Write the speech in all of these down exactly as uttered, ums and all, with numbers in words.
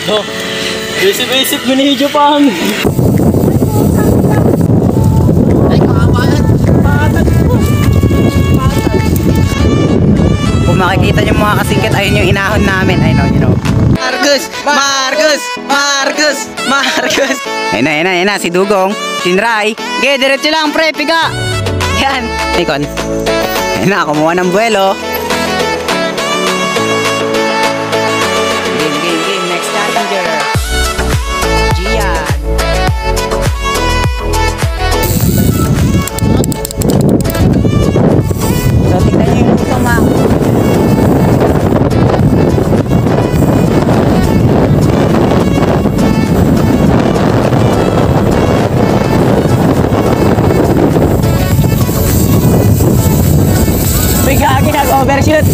Oh, isip-isip minidyo pa ang. Ay, kakabayan. Patag po. Patag. Kung makikita nyo mga kasingkit, ayun yung inahon namin. Ayun o, yun o. Marcus! Marcus! Marcus! Marcus! Ayun na, ayun na, ayun na, si Dugong. Tinray. Okay, diretso lang, pre, piga. Yan. Nikon. Ayun na, kumuha ng buwelo. Game, game, game. Next challenger. Gian. So, tignan nyo yung gusto, ma. Bigagi nag-overshoot.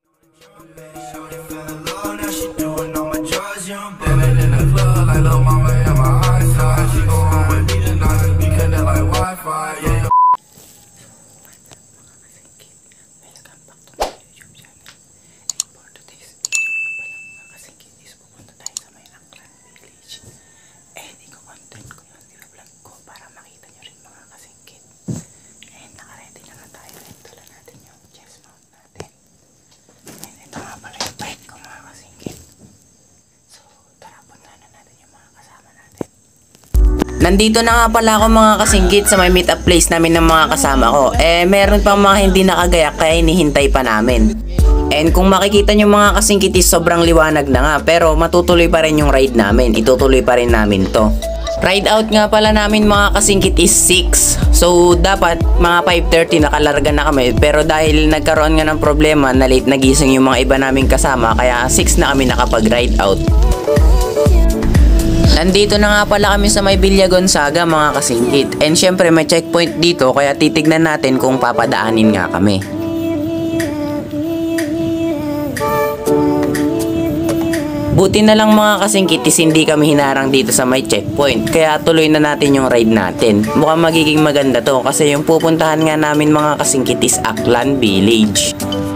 Nandito na nga pala ako mga kasingkit sa may meet up place namin ng mga kasama ko. Eh meron pang mga hindi nakagayak kaya hinihintay pa namin. And kung makikita nyo mga kasingkit is sobrang liwanag na nga, pero matutuloy pa rin yung ride namin. Itutuloy pa rin namin to. Ride out nga pala namin mga kasingkit is six. So dapat mga five thirty nakalarga na kami, pero dahil nagkaroon nga ng problema na late nagising yung mga iba naming kasama, kaya six na kami nakapag ride out. Nandito na nga pala kami sa may Villa Gonzaga mga kasingkit. And syempre may checkpoint dito, kaya titignan natin kung papadaanin nga kami. Buti na lang mga kasingkit is hindi kami hinarang dito sa may checkpoint, kaya tuloy na natin yung ride natin. Mukhang magiging maganda to kasi yung pupuntahan nga namin mga kasingkit is Aklan Village.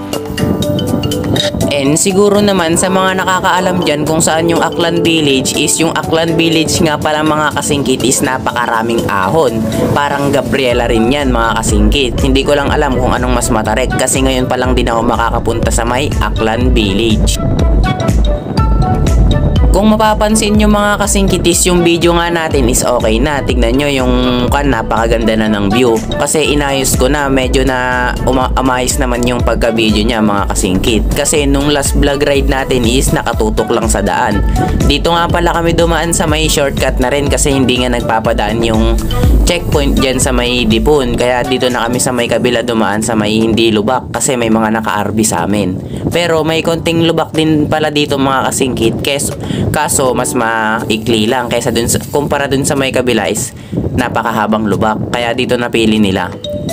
And siguro naman sa mga nakakaalam dyan kung saan yung Aklan Village is yung Aklan Village nga pala mga kasingkit is napakaraming ahon. Parang Gabriela rin yan mga kasingkit. Hindi ko lang alam kung anong mas matarik kasi ngayon pa lang din ako makakapunta sa may Aklan Village. Kung mapapansin nyo mga kasingkitis, yung video nga natin is okay na. Tignan nyo yung kan, napakaganda na ng view. Kasi inayos ko na, medyo na umayos naman yung pagka-video niya mga kasingkit. Kasi nung last vlog ride natin is nakatutok lang sa daan. Dito nga pala kami dumaan sa may shortcut na rin kasi hindi nga nagpapadaan yung checkpoint dyan sa may Dipon. Kaya dito na kami sa may kabila dumaan sa may hindi lubak kasi may mga naka-R B sa amin. Pero may konting lubak din pala dito mga kasingkit. Keso Kaso mas maikli lang kaysa dun sa, kumpara dun sa may kabila is napakahabang lubak, kaya dito napili nila.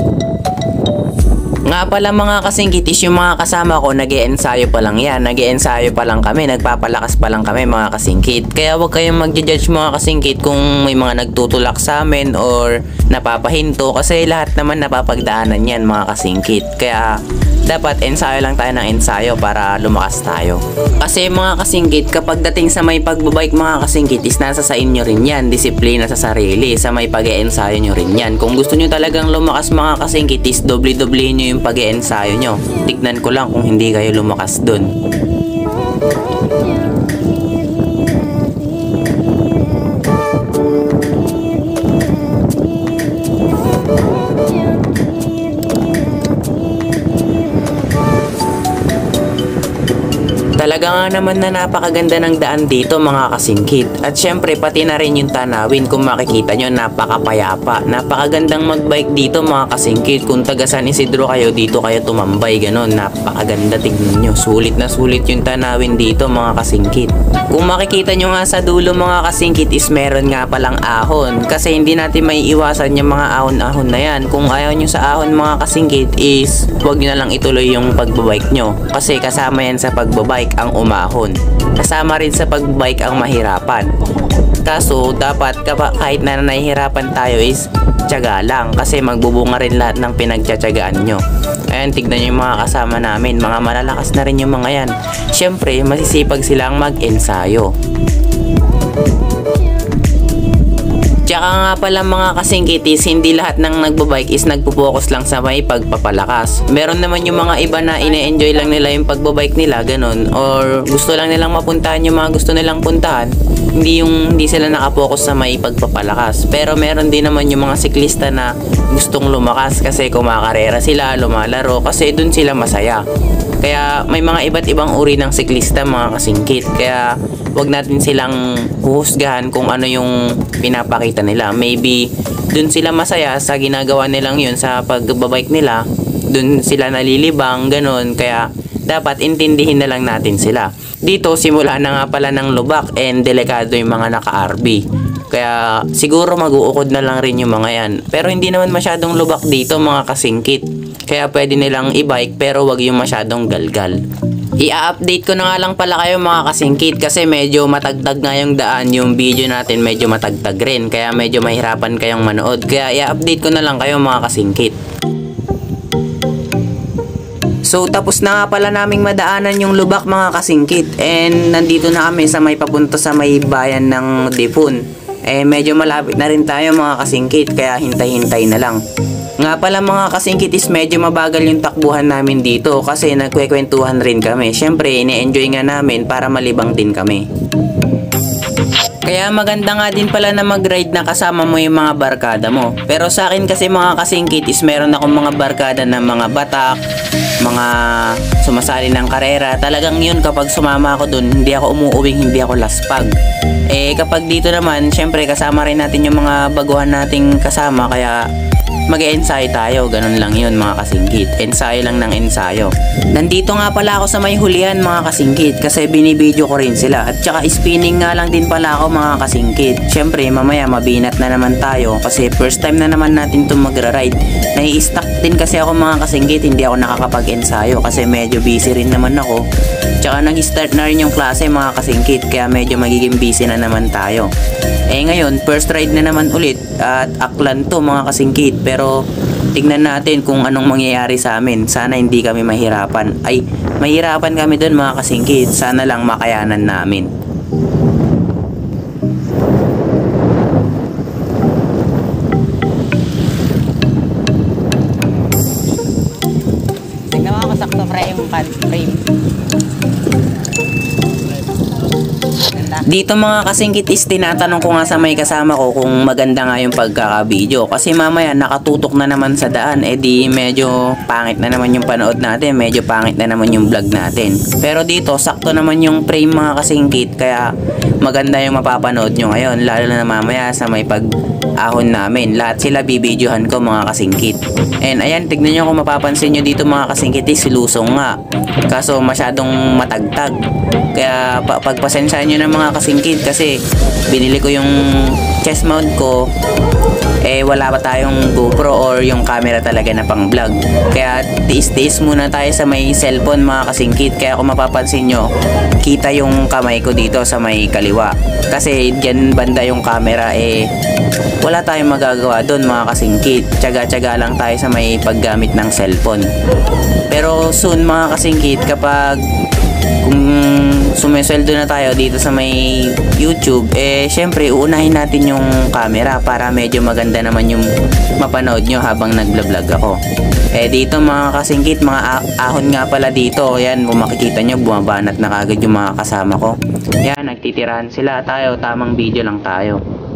Nga pala mga kasingkit is yung mga kasama ko nag-e-ensayo pa lang yan, nag-e-ensayo pa lang kami, nagpapalakas pa lang kami mga kasingkit. Kaya wag kayong mag-judge mga kasingkit kung may mga nagtutulak sa amin or napapahinto kasi lahat naman napapagdaanan yan mga kasingkit. Kaya dapat ensayo lang tayo ng ensayo para lumakas tayo. Kasi mga kasingkit, kapag dating sa may pagbabike mga kasingkit is nasa sa inyo rin yan, disiplina sa sarili, sa may pag-e-ensayo nyo rin yan. Kung gusto nyo talagang lumakas mga kasingkit is doble-doble nyo yung pag-e-ensayo nyo. Tignan ko lang kung hindi kayo lumakas dun. Talaga nga naman na napakaganda ng daan dito mga kasingkit. At syempre pati na rin yung tanawin, kung makikita nyo napakapayapa. Napakagandang magbike dito mga kasingkit. Kung taga San Isidro kayo, dito kayo tumambay ganon. Napakaganda, tignan nyo. Sulit na sulit yung tanawin dito mga kasingkit. Kung makikita nyo nga sa dulo mga kasingkit is meron nga palang ahon. Kasi hindi natin may iwasan yung mga ahon-ahon na yan. Kung ayaw nyo sa ahon mga kasingkit is huwag nyo na lang ituloy yung pagbabike nyo. Kasi kasama yan sa pagbabike ang umahon. Kasama rin sa pagbike ang mahirapan. Kaso dapat kahit na nahihirapan tayo is tiyaga lang kasi magbubunga rin lahat ng pinagtiyatsagaan nyo. Ayan, tignan nyo yung mga kasama namin. Mga malalakas na rin yung mga yan. Siyempre, masisipag silang mag-ensayo. Tsaka nga pala mga kasingkitis, hindi lahat ng nagbabike is nagpo-focus lang sa may pagpapalakas. Meron naman yung mga iba na ine-enjoy lang nila yung pagbabike nila, ganun. Or gusto lang nilang mapuntahan yung mga gusto nilang puntahan. Hindi yung hindi sila nakapokus sa may pagpapalakas. Pero meron din naman yung mga siklista na gustong lumakas kasi kumakarera sila, lumalaro kasi dun sila masaya. Kaya may mga iba't ibang uri ng siklista mga kasingkit. Kaya wag natin silang huhusgahan kung ano yung pinapakita nila. Maybe dun sila masaya sa ginagawa nilang yun sa pagbabike nila. Dun sila nalilibang, ganun. Kaya dapat intindihin na lang natin sila. Dito simula na nga pala ng lubak and delikado yung mga naka-R B. Kaya siguro mag-uukod na lang rin yung mga yan. Pero hindi naman masyadong lubak dito mga kasingkit. Kaya pwede nilang i-bike pero wag yung masyadong galgal. I-update ko na nga lang pala kayo mga kasingkit kasi medyo matagtag nga yung daan. Yung video natin medyo matagtag rin. Kaya medyo mahirapan kayong manood. Kaya i-update ko na lang kayo mga kasingkit. So tapos na nga pala naming madaanan yung lubak mga kasingkit. And nandito na kami sa may papunta sa may bayan ng Dipon. Eh medyo malapit na rin tayo mga kasingkit. Kaya hintay-hintay na lang. Nga pala mga kasingkit is medyo mabagal yung takbuhan namin dito kasi nagkwekwentuhan rin kami. Syempre ine-enjoy nga namin para malibang din kami. Kaya maganda nga din pala na mag-ride na kasama mo yung mga barkada mo. Pero sa akin kasi mga kasingkit is meron akong mga barkada na mga batak, mga sumasali ng karera. Talagang yun kapag sumama ako dun, hindi ako umuuwing, hindi ako laspag. Eh kapag dito naman, syempre kasama rin natin yung mga baguhan nating kasama. Kaya mag-e-ensayo tayo, ganun lang yun mga kasingkit. Ensayo lang ng ensayo. Nandito nga pala ako sa may hulihan mga kasingkit kasi binibideo ko rin sila. At saka spinning nga lang din pala ako mga kasingkit. Syempre mamaya mabinat na naman tayo kasi first time na naman natin itong magra-ride. Nai-stuck din kasi ako mga kasingkit, hindi ako nakakapag-ensayo kasi medyo busy rin naman ako. Tsaka nag-start na rin yung klase mga kasingkit kaya medyo magiging busy na naman tayo. Eh ngayon, first ride na naman ulit at aklan to mga kasingkit. Pero tignan natin kung anong mangyayari sa amin. Sana hindi kami mahirapan. Ay, mahirapan kami dun mga kasingkit. Sana lang makayanan namin. Tignan mo ako sakto frame frame. Dito mga kasingkit is tinatanong ko nga sa may kasama ko kung maganda nga yung pagkakabideo. Kasi mamaya nakatutok na naman sa daan. Eh di medyo pangit na naman yung panood natin. Medyo pangit na naman yung vlog natin. Pero dito sakto naman yung frame mga kasingkit. Kaya maganda yung mapapanood nyo ngayon. Lalo na mamaya sa may pag-ahon namin. Lahat sila bibidyohan ko mga kasingkit. And ayan, tignan nyo kung mapapansin nyo dito mga kasingkit is lusong nga. Kaso masyadong matagtag. Kaya pa pagpasensyahan nyo ng mga kasingkit kasi binili ko yung chest mount ko, eh wala pa tayong GoPro or yung camera talaga na pang vlog. Kaya tiis-tiis muna tayo sa may cellphone mga kasingkit. Kaya kung mapapansin nyo, kita yung kamay ko dito sa may kaliwa. Kasi dyan banda yung camera, eh wala tayong magagawa doon mga kasingkit. Tsaga-tsaga lang tayo sa may paggamit ng cellphone. Pero soon mga kasingkit, kapag kung sumesweldo na tayo dito sa may YouTube, eh syempre uunahin natin yung camera para medyo maganda naman yung mapanood nyo habang nagblog ako. Eh dito mga kasingkit, mga ahon nga pala dito. Yan, kung makikita nyo, bumabanat na kagad yung mga kasama ko. Yan, nagtitirahan sila. Tayo, tamang video lang tayo.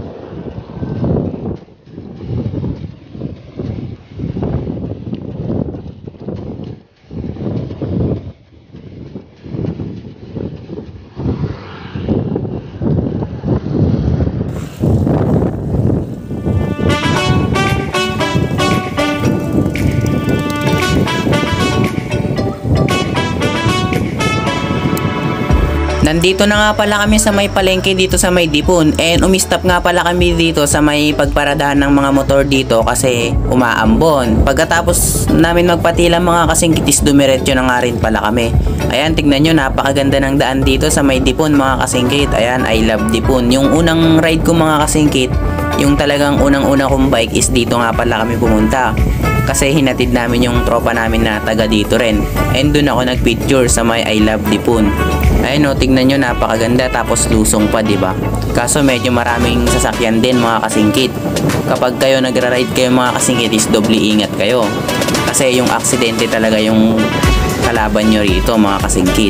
Nandito na nga pala kami sa may palengke dito sa may Dipon. And umistop nga pala kami dito sa may pagparadahan ng mga motor dito kasi umaambon. Pagkatapos namin magpatila mga kasingkitis, dumiretso na nga rin pala kami. Ayan, tignan nyo, napakaganda ng daan dito sa may Dipon mga kasingkit. Ayan, I love Dipon. Yung unang ride ko mga kasingkit, yung talagang unang-una kong bike is dito nga pala kami pumunta. kasi hinatid namin yung tropa namin na taga dito rin. And doon ako nagpicture sa may I Love Dipon. Ayun o, tignan nyo, napakaganda, tapos lusong pa, diba? Kaso medyo maraming sasakyan din mga kasingkit. Kapag kayo nagra-ride kayo mga kasingkit is doble ingat kayo. Kasi yung aksidente talaga yung kalaban nyo rito mga kasingkit.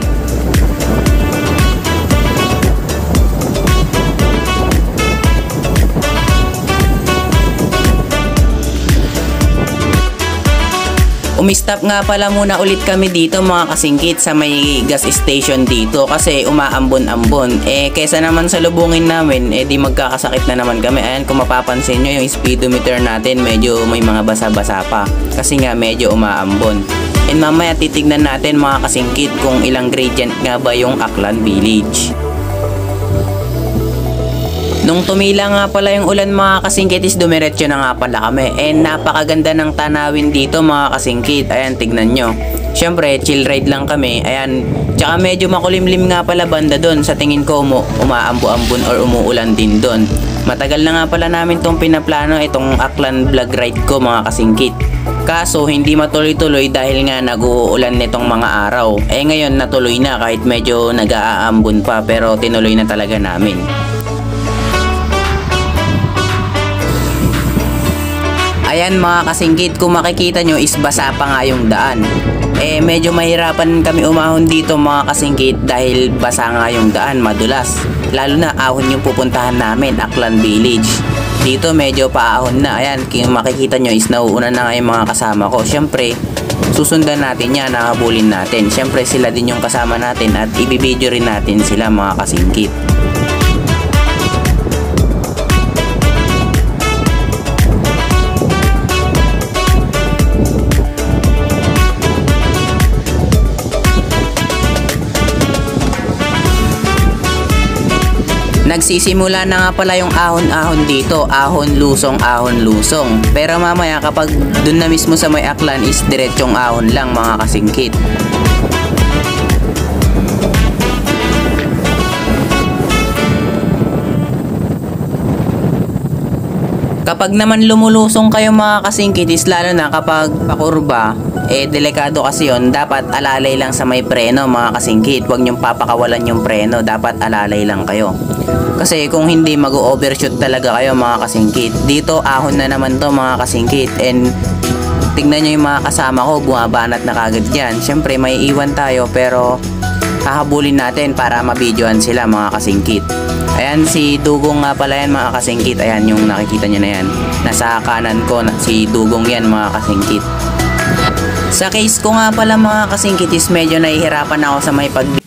Umistop nga pala muna ulit kami dito mga kasingkit sa may gas station dito kasi umaambon-ambon. Eh kesa naman sa lubungin namin, eh di magkakasakit na naman kami. Ayan, kung mapapansin nyo yung speedometer natin medyo may mga basa-basa pa kasi nga medyo umaambon. And mamaya titignan natin mga kasingkit kung ilang gradient nga ba yung Aklan Village. Nung tumila nga pala yung ulan mga kasingkit is dumiretso na nga pala kami. And napakaganda ng tanawin dito mga kasingkit. Ayan, tignan nyo. Syempre, chill ride lang kami. Ayan, tsaka medyo makulimlim nga pala banda doon. Sa tingin ko umu umaambo-ambon or umuulan din doon. Matagal na nga pala namin tong pinaplano itong Aklan vlog ride ko mga kasingkit. Kaso hindi matuloy-tuloy dahil nga nag-uulan nitong mga araw. Eh ngayon natuloy na kahit medyo nag-aambon pa pero tinuloy na talaga namin. Ayan mga kasingkit, kung makikita nyo is basa pa nga yung daan. Eh medyo mahirapan kami umahon dito mga kasingkit dahil basa nga yung daan, madulas. Lalo na ahon yung pupuntahan namin, Aklan Village. Dito medyo paahon na. Ayan, kung makikita nyo is nauuna na nga yung mga kasama ko. Siyempre, susundan natin yan, nakabulin natin. Siyempre sila din yung kasama natin at ibibideo rin natin sila mga kasingkit. Nagsisimula na nga pala yung ahon-ahon dito, ahon lusong, ahon lusong. Pero mamaya kapag dun na mismo sa may Aklan is diretsong ahon lang mga kasingkit. Kapag naman lumulusong kayo mga kasingkit is lalo na kapag pakurba, eh delikado kasi yon, dapat alalay lang sa may preno mga kasingkit. Huwag nyong papakawalan yung preno, dapat alalay lang kayo. Kasi kung hindi mag-overshoot talaga kayo mga kasingkit. Dito ahon na naman to mga kasingkit and tignan nyo yung mga kasama ko, bumabanat na kagad dyan. Siyempre may iwan tayo pero hahabulin natin para mabidyoan sila mga kasingkit. Ayan si Dugong nga pala yan mga kasingkit. Ayan yung nakikita nyo na yan. Nasa kanan ko si Dugong yan mga kasingkit. Sa case ko nga pala mga kasingkit is medyo nahihirapan ako sa may pag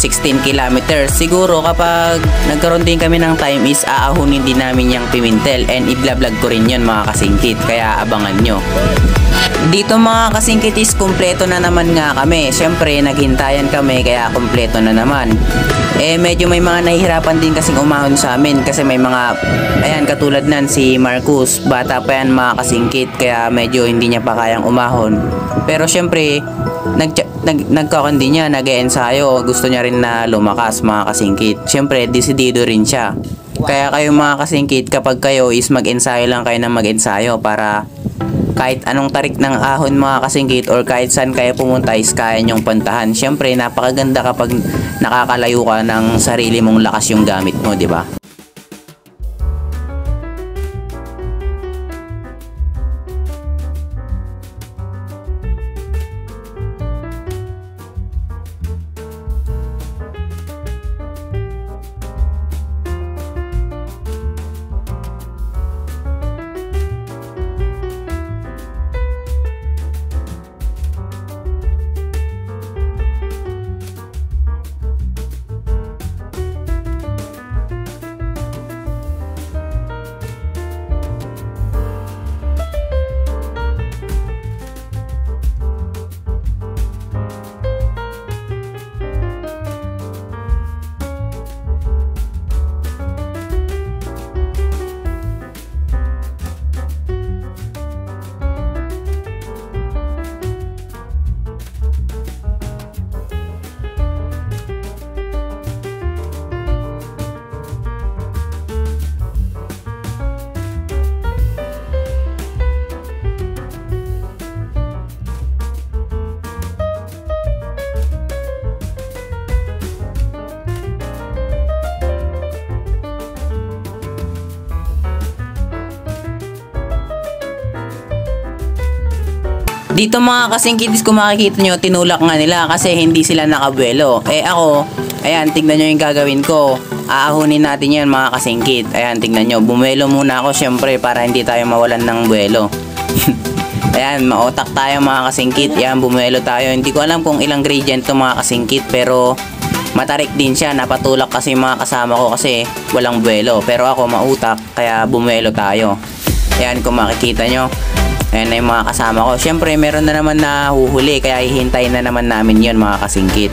sixteen kilometers. Siguro kapag nagkaroon din kami ng time is aahunin din namin yung Pimentel and i-vlog ko rin yun mga kasingkit, kaya abangan nyo. Dito mga kasingkit is kumpleto na naman nga kami. Siyempre naghintayan kami kaya kumpleto na naman. Eh medyo may mga nahihirapan din kasing umahon sa amin kasi may mga, ayan katulad nan si Marcus, bata pa yan mga kasingkit, kaya medyo hindi niya pa kayang umahon. Pero siyempre nag, nag, nagkakundi niya, nag-e-ensayo, gusto niya rin na lumakas mga kasingkit. Siyempre desidido rin siya. Kaya kayo mga kasingkit, kapag kayo is mag-ensayo lang kayo ng mag-ensayo para kahit anong tarik ng ahon mga kasingkit or kahit saan kayo pumunta is kaya nyong puntahan. Siyempre napakaganda kapag nakakalayo ka ng sarili mong lakas yung gamit mo, di ba? Dito mga kasingkitis, kung makikita nyo, tinulak nga nila kasi hindi sila nakabuelo. Eh ako, ayan, tignan nyo yung gagawin ko. Aahunin natin yan mga kasingkit. Ayan, tignan nyo, bumuelo muna ako syempre para hindi tayo mawalan ng buelo. Ayan, mautak tayo mga kasingkit. Ayan, bumuelo tayo. Hindi ko alam kung ilang gradient to mga kasingkit, pero matarik din siya. Napatulak kasi mga kasama ko kasi walang buelo. Pero ako mautak, kaya bumuelo tayo. Ayan, kung makikita nyo, ayan na yung mga kasama ko. Siyempre, meron na naman na huhuli, kaya hihintayin na naman namin yun mga kasingkit.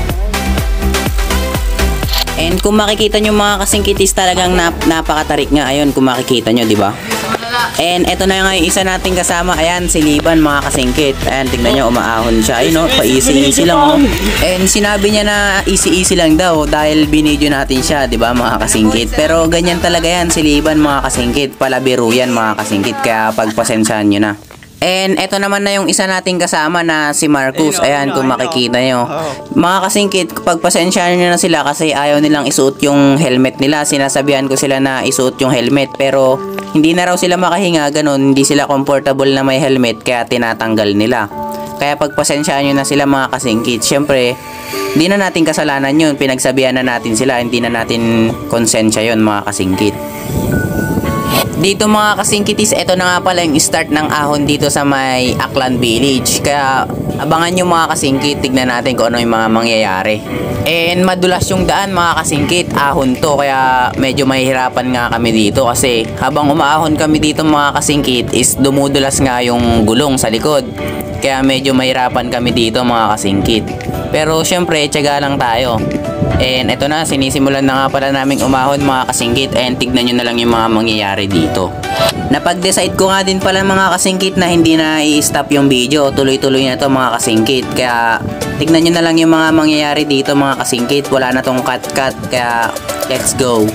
And kung makikita nyo mga kasingkitis, talagang nap napakatarik nga. Ayun, kung makikita nyo, di ba? And eto na nga yung isa nating kasama. Ayan, si Liban mga kasingkit. Ayan, tignan nyo, umaahon siya. Ayun, no, pa-easy-easy lang. Oh. And sinabi niya na easy-easy lang daw dahil binidyo natin siya, di ba mga kasingkit? Pero ganyan talaga yan si Liban mga kasingkit. Palabiro yan mga kasingkit, kaya pagpasensyahan nyo na. And eto naman na yung isa nating kasama na si Marcus. Ayan, kung makikita nyo. Mga kasingkit, pagpasensyahan nyo na sila kasi ayaw nilang isuot yung helmet nila. Sinasabihan ko sila na isuot yung helmet, pero hindi na raw sila makahinga, ganun. Hindi sila comfortable na may helmet, kaya tinatanggal nila. Kaya pagpasensyahan nyo na sila mga kasingkit. Siyempre, hindi na natin kasalanan yun. Pinagsabihan na natin sila. Hindi na natin konsensya yun mga kasingkit. Dito mga kasingkitis, ito na nga pala yung start ng ahon dito sa may Aklan Village. Kaya abangan nyo mga kasingkit, tignan natin kung ano yung mga mangyayari. And madulas yung daan mga kasingkit, ahon to, kaya medyo mahihirapan nga kami dito. Kasi habang umaahon kami dito mga kasingkit is dumudulas nga yung gulong sa likod. Kaya medyo mahirapan kami dito mga kasingkit. Pero syempre, tiyaga lang tayo. And eto na, sinisimulan na nga pala naming umahon mga kasingkit. And tignan nyo na lang yung mga mangyayari dito. Napag-decide ko nga din pala mga kasingkit na hindi na i-stop yung video. Tuloy-tuloy na to mga kasingkit. Kaya tignan nyo na lang yung mga mangyayari dito mga kasingkit. Wala na tong cut-cut. Kaya let's go.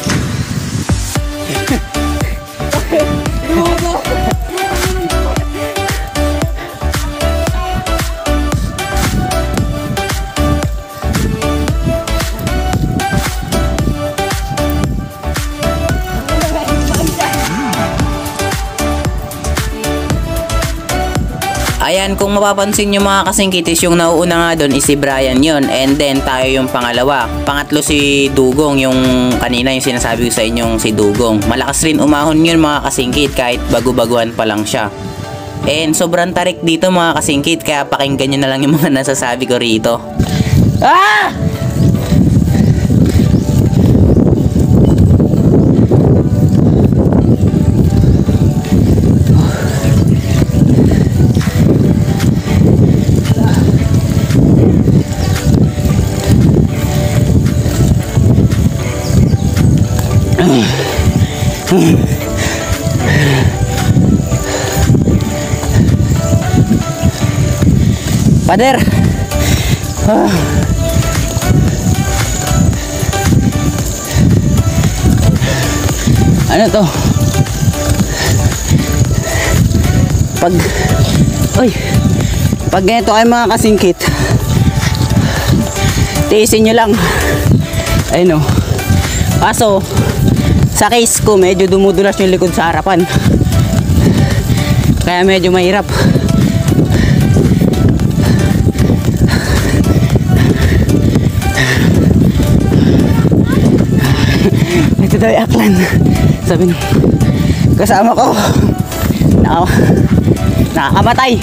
Ayan, kung mapapansin nyo mga kasingkitis, yung nauuna nga doon is si Brian yun. And then tayo yung pangalawa. Pangatlo si Dugong, yung kanina yung sinasabi ko sa inyong si Dugong. Malakas rin umahon yun mga kasingkit kahit bago-baguhan pa lang siya. And sobrang tarik dito mga kasingkit, kaya pakinggan nyo na lang yung mga nasasabi ko rito. Ah! Pader. Ah. Ano to? Pag Uy, pag ganito kayo mga kasingkit, tiisin nyo lang. Ayun o. Kaso sa case ko medyo dumudulas yung likod sa harapan, kaya medyo mahirap. Ito daw yung aklan. Sabi nung kasama ko, Naka, nakakamatay.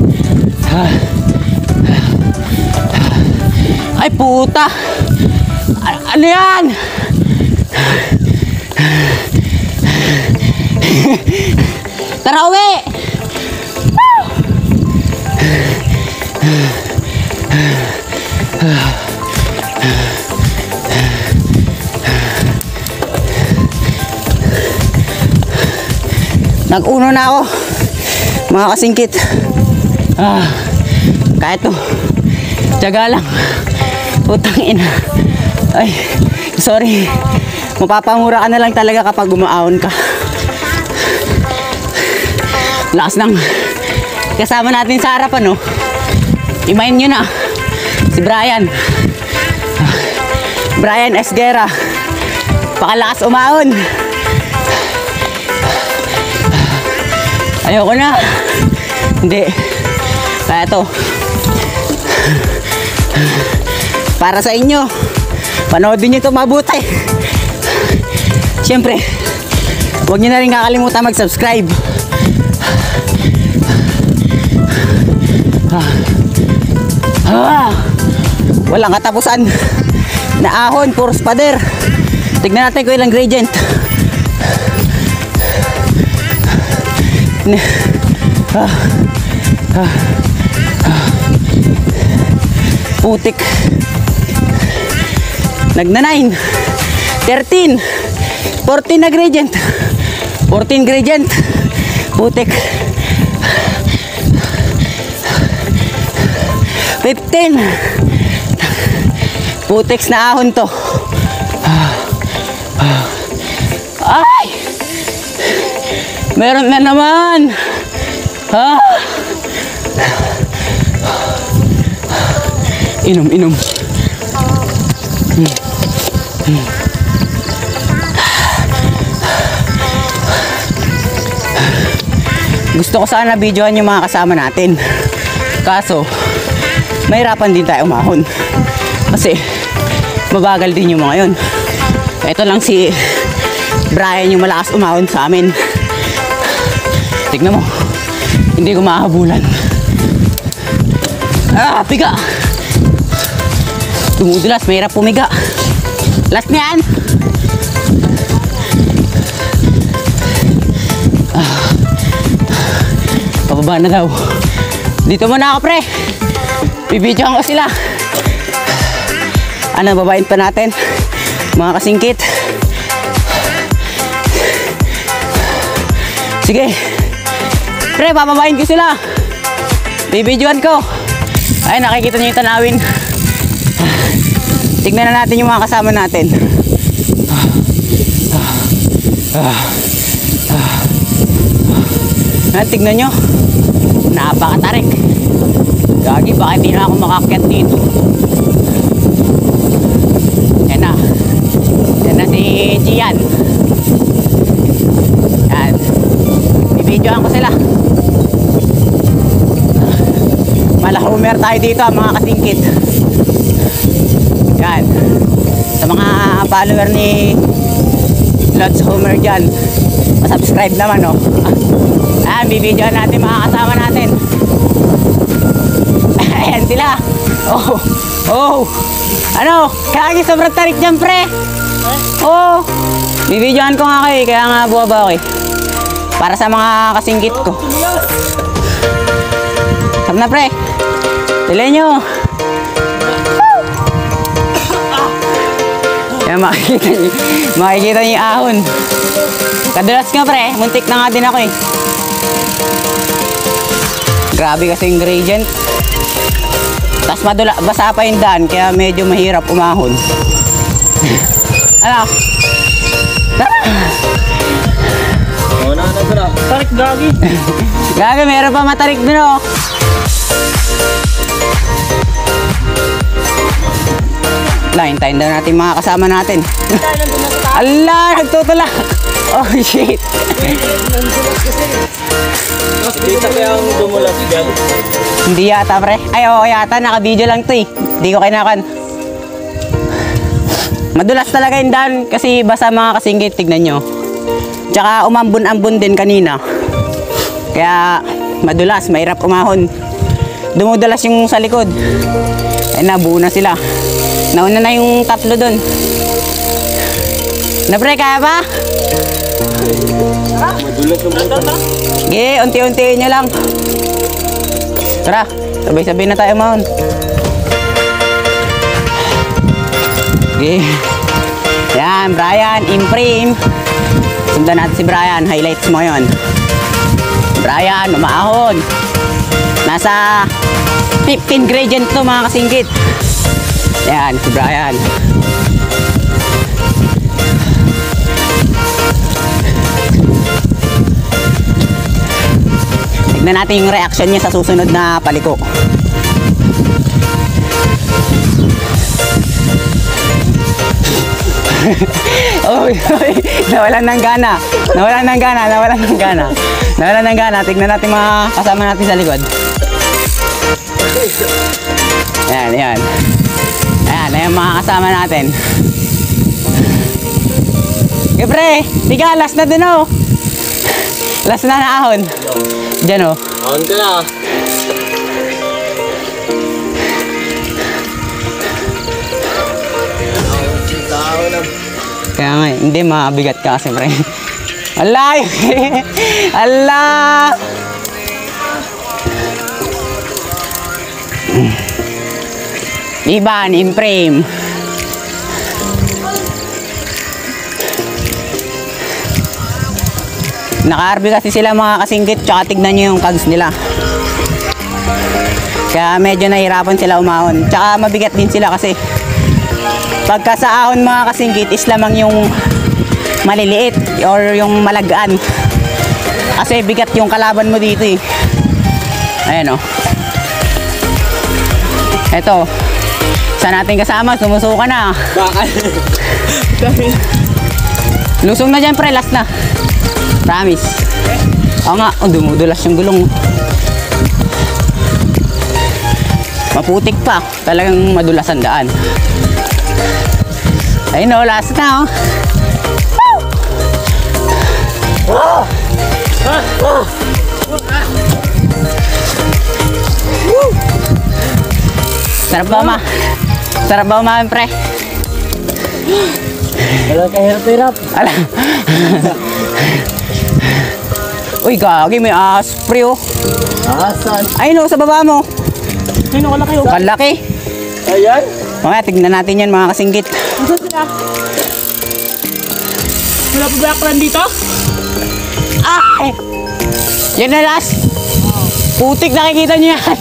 Ay puta, A- ano yan? Tara uwi. Nag-uno na ako mga kasingkit. Ah, kahit to, tiyaga lang. Putang ina. Ay, sorry. Mapapamura ka na lang talaga kapag umaahon ka. Lakas ng kasama natin sa harapan, no? Imayin nyo na si Brian. Brian Esguera, pakalakas umaahon. Ayoko na. Hindi. Kaya to. Para sa inyo. Panoodin nyo ito mabuti. Siyempre, huwag nyo na rin kakalimutan mag-subscribe. Ah. Ah. Walang katapusan na ahon, puro spader. Tignan natin kung ilang gradient. Ah, ah, ah. Putik. Nagna nine, thirteen, fourteen na gradient, fourteen gradient. Putik. fifteen. Putik na ahon to. Ay! Meron na naman. Ha? Inom, inom. Hmm. Hmm. Gusto ko sana videohan yung mga kasama natin. Kaso, mahirapan din tayo umahon. Kasi, mabagal din yung mga yun. Ito lang si Brian yung malakas umahon sa amin. Tignan mo, hindi ko mahabulan. Ah, piga. Tumudulas, mahirap pumiga. Last niyan. Ah, pababa na daw. Dito muna ako, pre. Bibidyohan ko sila. Ano, babain pa natin mga kasingkit. Sige, pre, papabain ko sila. Bibidyohan ko. Ay, nakikita nyo yung tanawin. Tignan na natin yung mga kasama natin. Ah, tignan nyo. Napakatarik. Gagi, baka hindi na ako makakyat dito. Yan na. Yan na si Gian. Yan. Bibidyohan ko sila. Malahumer tayo dito, mga kasingkit. Yan. Sa mga follower ni Lods Homer dyan, masubscribe naman, no? Ayan, bibidyohan natin mga kasama natin. Ayan sila. Oh, oh. Ano? Kaya sobrang tarik dyan, pre. Oh. Bibidyohan ko nga kayo, kaya nga buwaba ako eh. Para sa mga kasingkit ko. Tara na, pre. Tila nyo. Yan Sana makikita niyo, makikita niyo yung ahon. Kadulas nga pre, muntik na nga din ako eh. Grabe kasi yung gradient. Tapos madula, basa pa yung daan, kaya medyo mahirap umahon. Ano? Tara! Oo na, ano na. Tarik gagi. Gagi, meron pa matarik dun oh. Ala, hintayin daw natin mga kasama natin. Ala, nagtutulak. Oh shit. Dito kaya ang dumulas dyan. Hindi yata pre. Ay oo yata, naka-video lang to eh. Hindi ko kinakan. Madulas talaga yung daan kasi basa mga kasinggit, tignan nyo. Tsaka umambun-ambun din kanina. Kaya madulas, mahirap umahon. Dumudulas yung sa likod. Ay nabuo na sila. Nauna na yung tatlo dun. Na pre, kaya pa? Madulas yung buta. Sige, unti-untiin nyo lang. Tara, sabay-sabay na tayo mahon. Sige. Yan, Brian, imprime. Sundan natin si Brian, highlights mo yun. Brian, umahon. Nasa fifteen gradient to mga kasinggit. Yan, si Brian. Tignan natin yung reaction niya sa susunod na paliko. Oy, oy, nawalan ng gana. Nawalan ng gana, nawalan ng gana. Nawalan ng gana. Tignan natin mga kasama natin sa likod. Ayan, ayan. Ayan, ayan mga kasama natin. Okay, pre. Tiga, last na din oh. Last na na ahon. Diyan oh. Ahon ka na. Kaya nga, hindi mabigat ka kasi pre. Alay! Allah! Iban, in frame. Naka-R B kasi sila mga kasinggit, tsaka tignan nyo yung cogs nila. Kaya medyo nahirapan sila umahon. Tsaka mabigat din sila kasi pagka sa ahon mga kasinggit is lamang yung maliliit or yung malagaan. Kasi bigat yung kalaban mo dito eh. Ayan o. Eto. Sa nating kasama, sumusuka na. Bakal. Lusong na dyan pre, last na. Promise. Oo nga, oh, dumudulas yung gulong. Maputik pa. Talagang madulas ang daan. Ayun o, last na o. Oh! Ah! Oh! Sarap ba ma? Sarap ba umamin pre? Wala kahirap-hirap. Alam. Uy, gagi, may ahas pre oh. Asan? Ayun o, sa baba mo. Ayun, wala kayo. Kalaki. Ayan. Mamaya, tignan natin yan mga kasinggit. Asan sila? Wala pa background dito? Ah! Eh. Yan na last. Putik, nakikita niyo yan.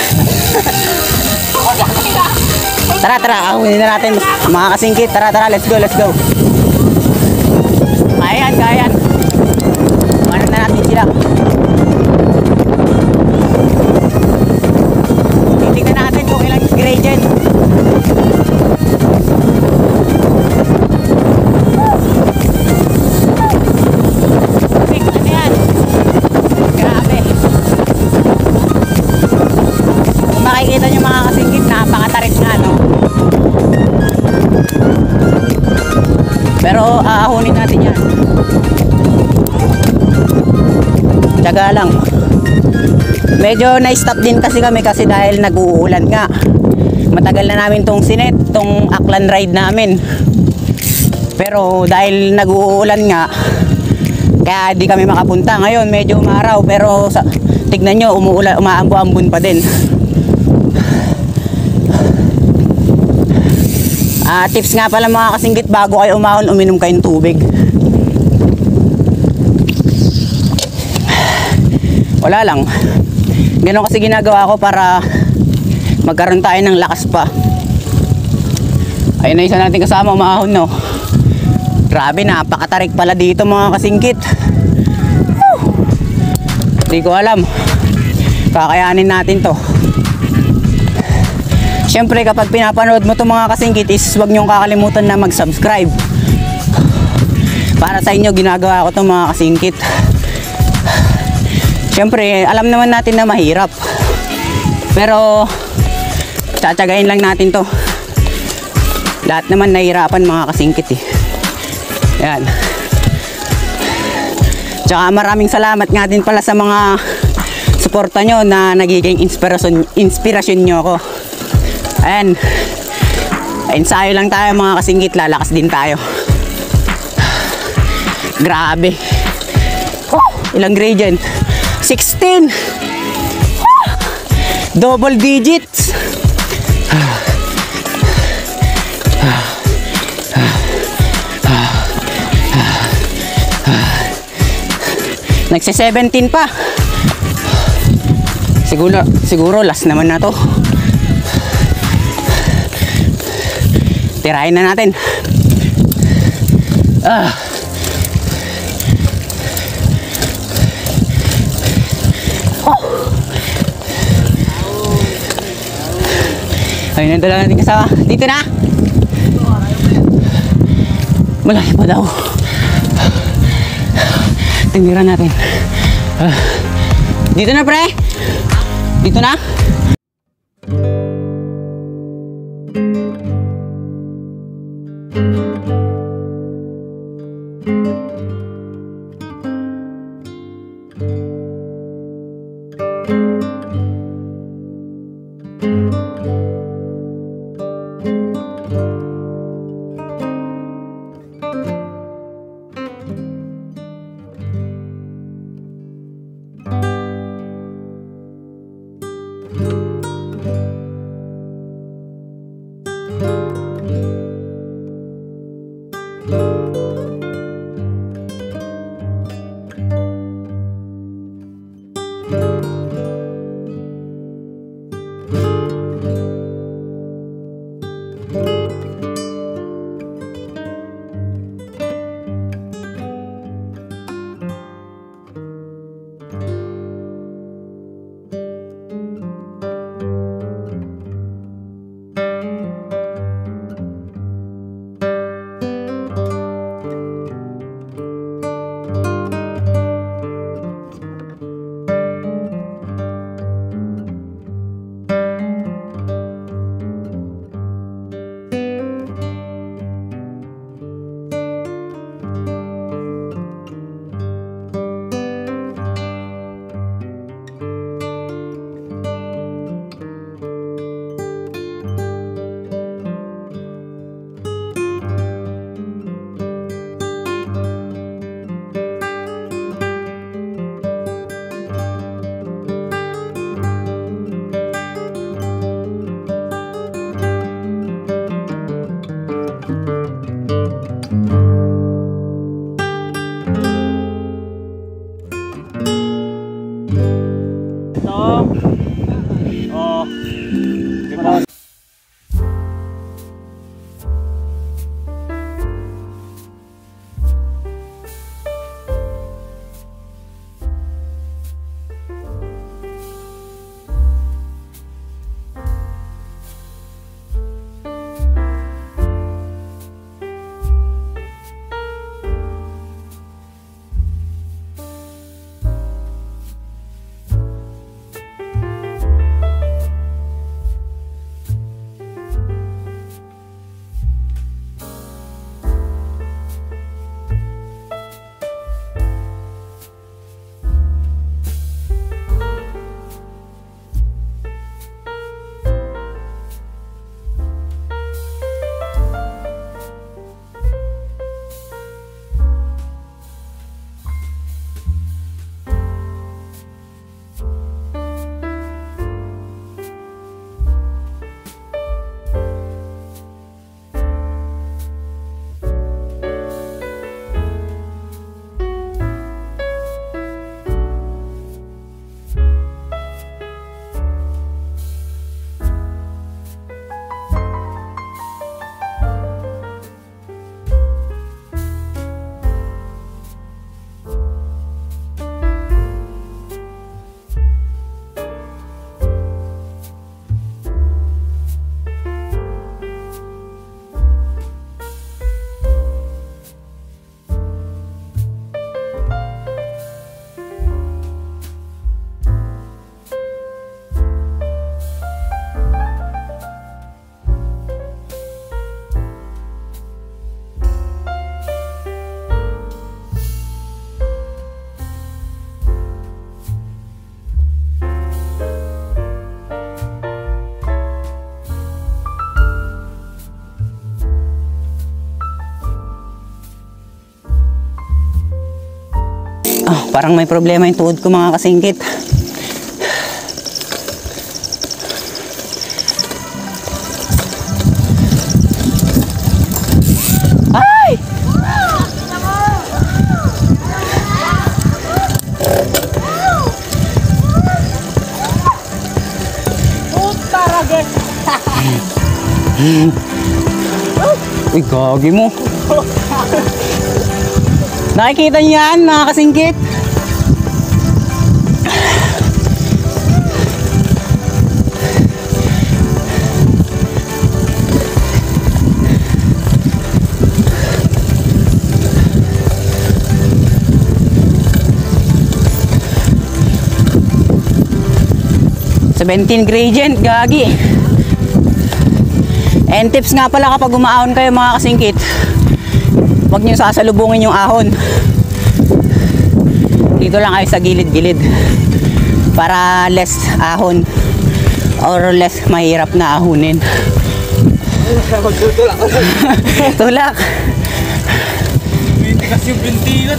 Tara, tara, ahunin na natin mga kasingkit. Tara, tara, let's go, let's go. Kaya yan, kaya yan. Ano na natin sila. Titignan natin kung ilang gradient. Ano yan? Grabe. Kung makikita nyo mga kasingkit, napakatarik nga, no? Pero aahunin natin yan. Tiyaga lang. Medyo na-stop din kasi kami kasi dahil nag-uulan nga. Matagal na namin tong sinet, tong Aklan ride namin. Pero dahil nag-uulan nga, kaya di kami makapunta. Ngayon medyo umaraw pero sa, tignan nyo, umuulan, umaambo-ambon pa din. Ah, tips nga pala mga kasinggit, bago kayo umahon, uminom kayong tubig. Wala lang. Ganun kasi ginagawa ko para magkaroon tayo ng lakas pa. Ayun na isa natin kasama umahon, no. Grabe, napakatarik pala dito mga kasingkit. Hindi ko alam. Kakayanin natin to. Siyempre kapag pinapanood mo to mga kasingkit is huwag nyong kakalimutan na mag-subscribe. Para sa inyo ginagawa ko to mga kasingkit. Siyempre alam naman natin na mahirap. Pero tsatsagain lang natin to. Lahat naman nahihirapan mga kasingkit eh. Yan. Tsaka maraming salamat nga din pala sa mga suporta nyo na nagiging inspirasyon, inspirasyon nyo ako. Ayan. Ensayo lang tayo mga kasingkit, lalakas din tayo. Grabe. Oh, ilang gradient? sixteen. Oh, double digits. Nagse seventeen pa. Siguro, siguro last naman na to. Tirahin na natin. Ah. Oh. Ayun na talaga natin kasama. Dito na. Malaki pa daw. Tiniran natin. Ah. Dito na pre. Dito na. Ah, parang may problema yung tuhod ko mga kasingkit. Ay! Tarage. Uy, gagi mo. Nakikita niyo yan, mga kasingkit? seventeen gradient, gagi. And tips nga pala kapag umaahon kayo mga kasingkit, huwag nyo sasalubungin yung ahon. Dito lang kayo sa gilid-gilid para less ahon or less mahirap na ahunin. Magtutulak ko. Tulak. Hindi kasi yung binti yun.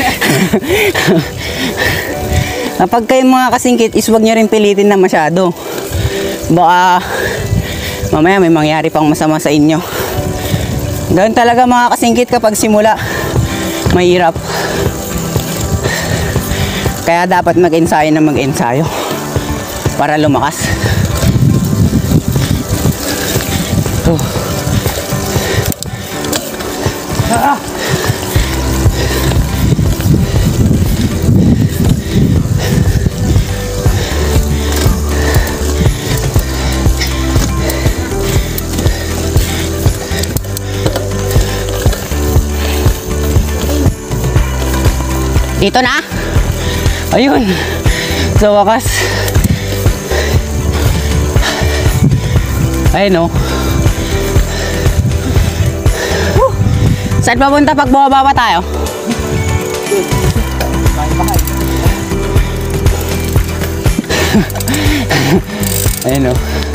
Kapag kayo mga kasingkit is huwag nyo rin pilitin na masyado. Baka mamaya may mangyari pang masama sa inyo. Ganoon talaga mga kasingkit kapag simula. Mahirap. Kaya dapat mag-ensayo na mag-ensayo para lumakas. Ito. Ah! Dito na. Ayun. Sa wakas. Ayun o. Woo! Saan papunta pag bumababa tayo? Ayun o.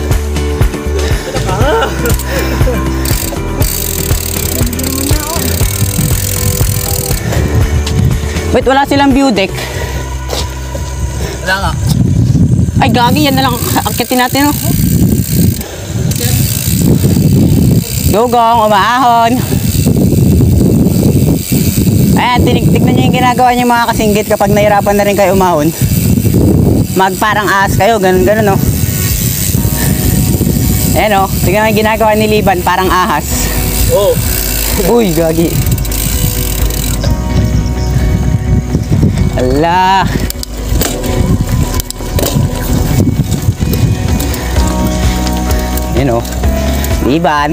Wait, wala silang view deck. Wala nga. Ay, gagi. Yan na lang. Akitin natin, oh. Gugong, umaahon. Ayan, tignan nyo yung ginagawa nyo mga kasinggit kapag nahirapan na rin kayo umahon. Magparang ahas kayo. Ganun, ganun, oh. Ayan, oh. Tignan nyo yung ginagawa ni Liban. Parang ahas. Oh. Uy, gagi. Allah. Yan o. Liban.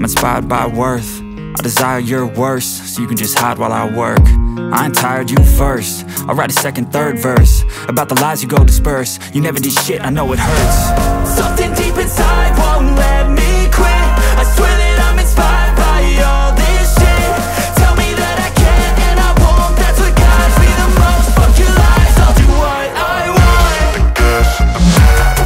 I'm inspired by worth. I desire your worst, so you can just hide while I work. I ain't tired, you first. I'll write a second, third verse about the lies you go disperse. You never did shit, I know it hurts. Something deep inside won't let me quit. I swear that I'm inspired by all this shit. Tell me that I can and I won't. That's what guides me the most. Fuck your lies, I'll do what I want.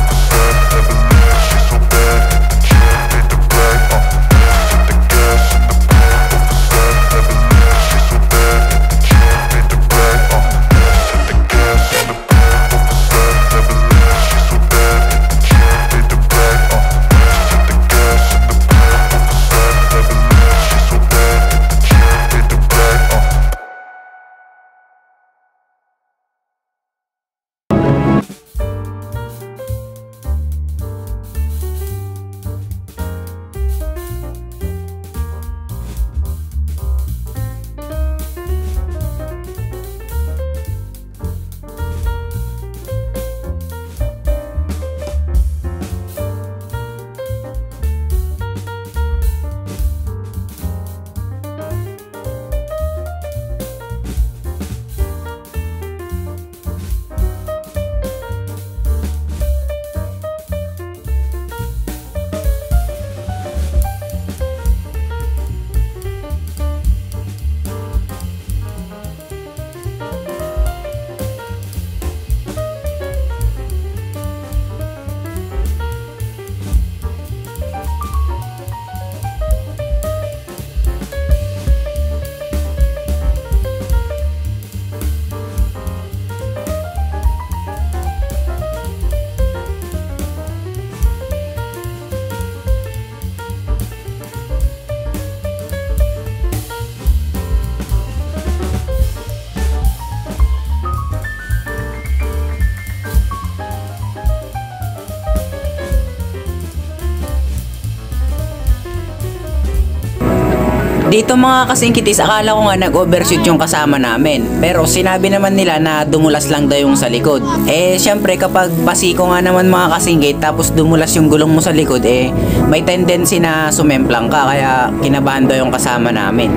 Dito mga kasingkitis, akala ko nga nag-overshoot yung kasama namin. Pero sinabi naman nila na dumulas lang daw yung sa likod. Eh syempre kapag pasiko nga naman mga kasingkit tapos dumulas yung gulong mo sa likod, eh may tendency na sumemplang ka. Kaya kinabahan daw yung kasama namin.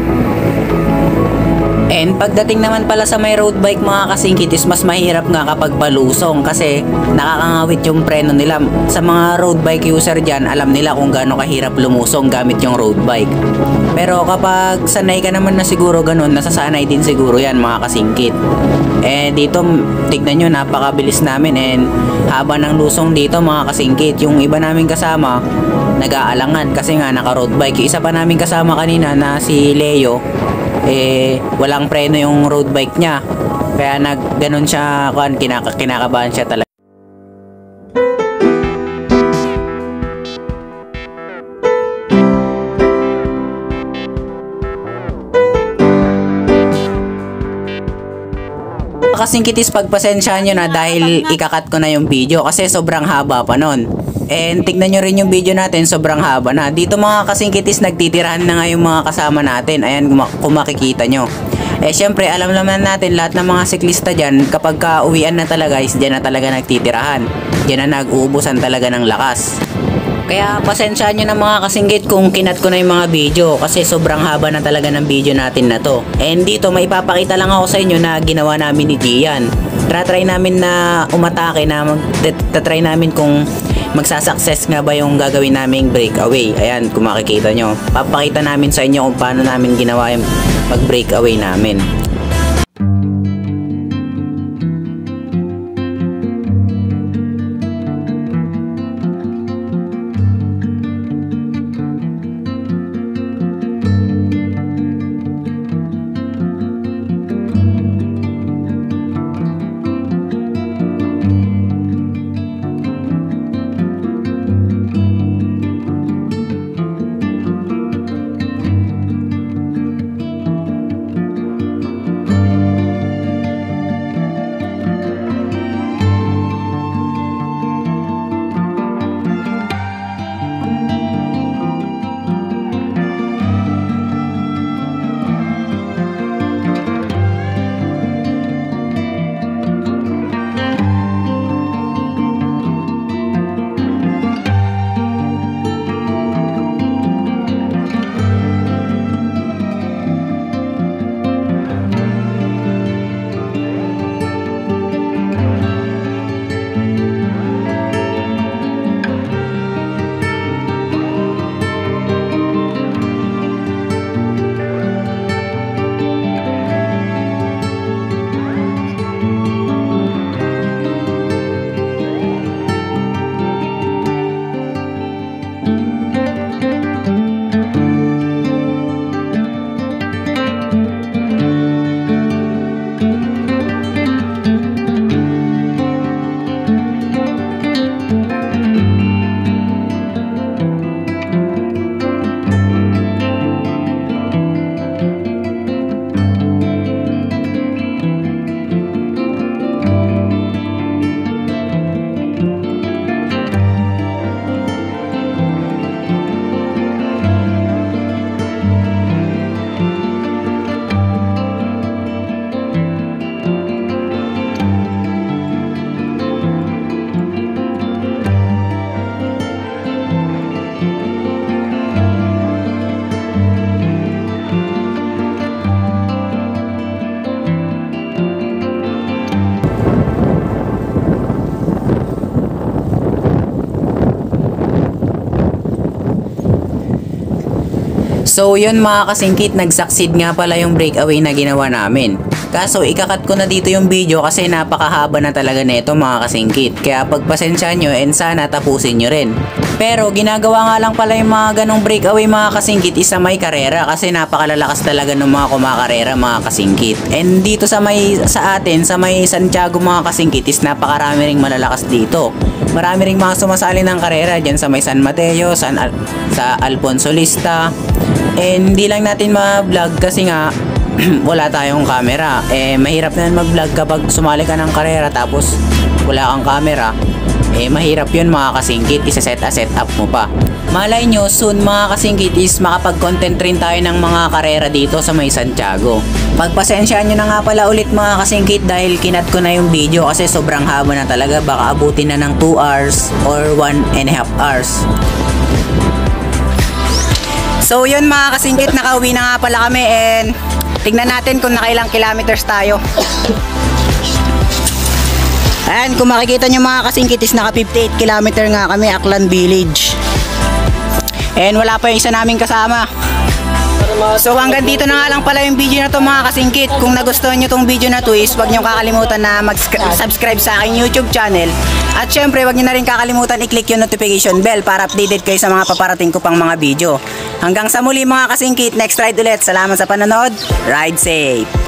And pagdating naman pala sa may road bike mga kasingkit is mas mahirap nga kapag palusong kasi nakakangawit yung preno nila. Sa mga road bike user dyan, alam nila kung gaano kahirap lumusong gamit yung road bike. Pero kapag sanay ka naman na siguro ganun, nasasanay din siguro yan mga kasingkit. Eh dito tignan nyo, napakabilis namin and haba ng lusong dito mga kasingkit. Yung iba namin kasama nag-aalangan kasi nga naka road bike. Isa pa namin kasama kanina na si Leo, eh walang preno yung road bike niya kaya nag ganun siya, kinaka, kinakabahan siya talaga. Kasingkitis, pagpasensyahan nyo na dahil ikakat ko na yung video kasi sobrang haba pa nun. And tignan nyo rin yung video natin, sobrang haba na. Dito mga kasingkitis, nagtitirahan na nga yung mga kasama natin. Ayan, kung makikita nyo. Eh syempre, alam naman natin lahat ng mga siklista dyan, kapag ka-uwian na talaga is dyan na talaga nagtitirahan. Dyan na nag-uubusan talaga ng lakas. Kaya pasensyahan nyo na mga kasingkit kung kinat ko na yung mga video kasi sobrang haba na talaga ng video natin na to. And dito may ipapakita lang ako sa inyo na ginawa namin ni Gian. Try namin na umatake na mag-try namin kung magsasucess nga ba yung gagawin naming breakaway. Ayan, kung makikita nyo, papakita namin sa inyo kung paano namin ginawa yung mag-breakaway namin. So yun mga kasingkit, nag-succeed nga pala yung breakaway na ginawa namin. Kaso ikakat ko na dito yung video kasi napakahaba na talaga nito mga kasingkit. Kaya pagpasensya nyo and sana tapusin nyo rin. Pero ginagawa nga lang pala yung mga ganong breakaway mga kasingkit is sa may karera kasi napakalalakas talaga ng mga kumakarera mga kasingkit. And dito sa may sa atin, sa may Santiago mga kasingkit is napakarami ring malalakas dito. Marami ring mga sumasali ng karera dyan sa may San Mateo, San Al sa Alfonso Lista. And hindi lang natin ma-vlog kasi nga wala tayong camera. Eh mahirap na mag-vlog kapag sumali ka ng karera tapos wala kang camera. Eh mahirap yun mga kasingkit, isa-set a set up mo pa. Malay nyo soon mga kasingkit is makapag-content rin tayo ng mga karera dito sa may Santiago. Pagpasensyaan nyo na nga pala ulit mga kasingkit dahil kinat ko na yung video kasi sobrang haba na talaga. Baka abutin na ng two hours or one and a half hours. So yun mga kasingkit, nakauwi na nga pala kami and tignan natin kung nakailang kilometers tayo. Ayan, kung makikita nyo mga kasingkit is naka fifty-eight kilometer nga kami, Aklan Village. And wala pa yung isa naming kasama. So hanggang dito na nga lang pala yung video na to mga kasingkit. Kung nagustuhan nyo tong video na to is huwag nyo kakalimutan na mag-subscribe sa aking YouTube channel. At syempre huwag nyo na rin kakalimutan i-click yung notification bell para updated kayo sa mga paparating ko pang mga video. Hanggang sa muli mga kasingkit, next ride ulit. Salamat sa panonood. Ride safe!